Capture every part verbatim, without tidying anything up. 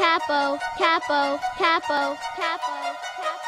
capo, capo, capo, capo, capo.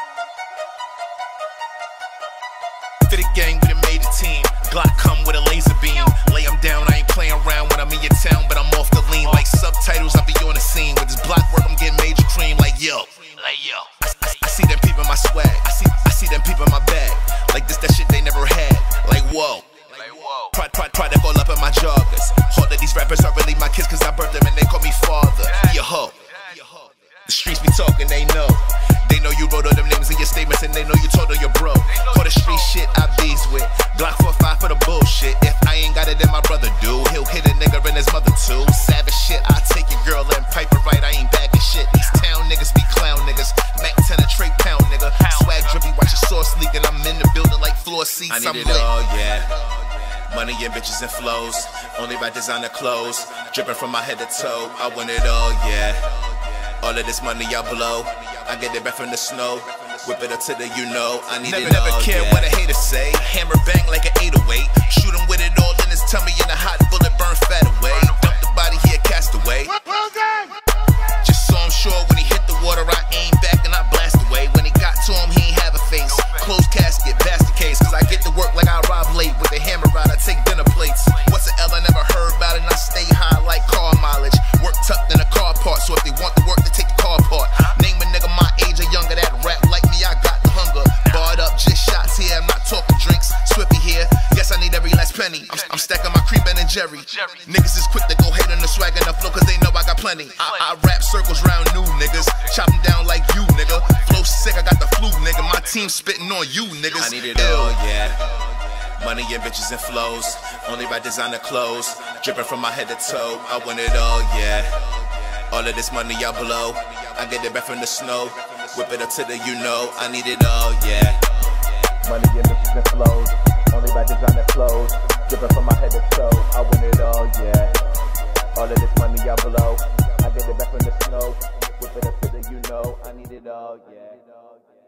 To the gang, we done made a team. Glock come with a laser beam. Lay them down, I ain't playing around when I'm in your town, but I'm off the lean. Like subtitles, I be on the scene. With this block work, I'm getting major cream. Like yo, like yo. I, I, I see them peeping my swag. I see, I see them peeping my bag. Like this, that shit they never had. Like whoa. Like whoa. Pride, pride, pride that all up in my joggers. All of these rappers are really my kids, cause I birthed them and they call me father. Be a hoe. The streets be talking, they know. They know you wrote all them names in your statements and they know you told on your bro. All the street shit I bees with. Glock four five for the bullshit. If I ain't got it, then my brother do. He'll hit a nigga and his mother too. Savage shit, I take your girl and pipe it right. I ain't bagging shit. These town niggas be clown niggas. Mac ten a trait pound nigga. Swag drippy, watch your sauce leak and I'm in the building like floor seats. I need it all, yeah. Money and bitches and flows. Only by designer clothes. Dripping from my head to toe. I want it all, yeah. All of this money I blow. I get it back from the snow. Whip it up to the you know. I need never, it all, Never care yeah. what a hater say. Hammer bang like an eight oh eight. Shoot him with it all in his tummy and a hot bullet burn fat away. Dump the body, he a castaway. Just saw him short when he hit the water. I aim back and I blast away. When he got to him, he ain't have a face. Closed casket, basket case. Cause I get to work like I rob late. With the hammer out, I take dinner plates. What's an L? I never heard about it and I stay high like car mileage. Work tucked in a car part. So if they want the work, they take the car apart. Name a nigga my age or younger that rap like me, I got the hunger. Barred up, just shots here, I'm not talking drinks. Swifty here, yes I need every last penny. I'm, I'm stacking my cream Ben and Jerry. Niggas is quick to go hate on the swag and the flow cause they know I got plenty. I, I rap circles round new niggas, chop them down like you nigga. Flow sick, I got the flu nigga, my team spitting on you niggas. I need it all, yeah. Money and bitches and flows, only by designer clothes. Dripping from my head to toe, I want it all, yeah. All of this money I blow, I get it back from the snow. Whip it up to the you know, I need it all, yeah. Money and bitches and flows, only by designer clothes. Dripping from my head to toe, I want it all, yeah. All of this money I blow, I get it back from the snow. Whip it up to the you know, I need it all, yeah.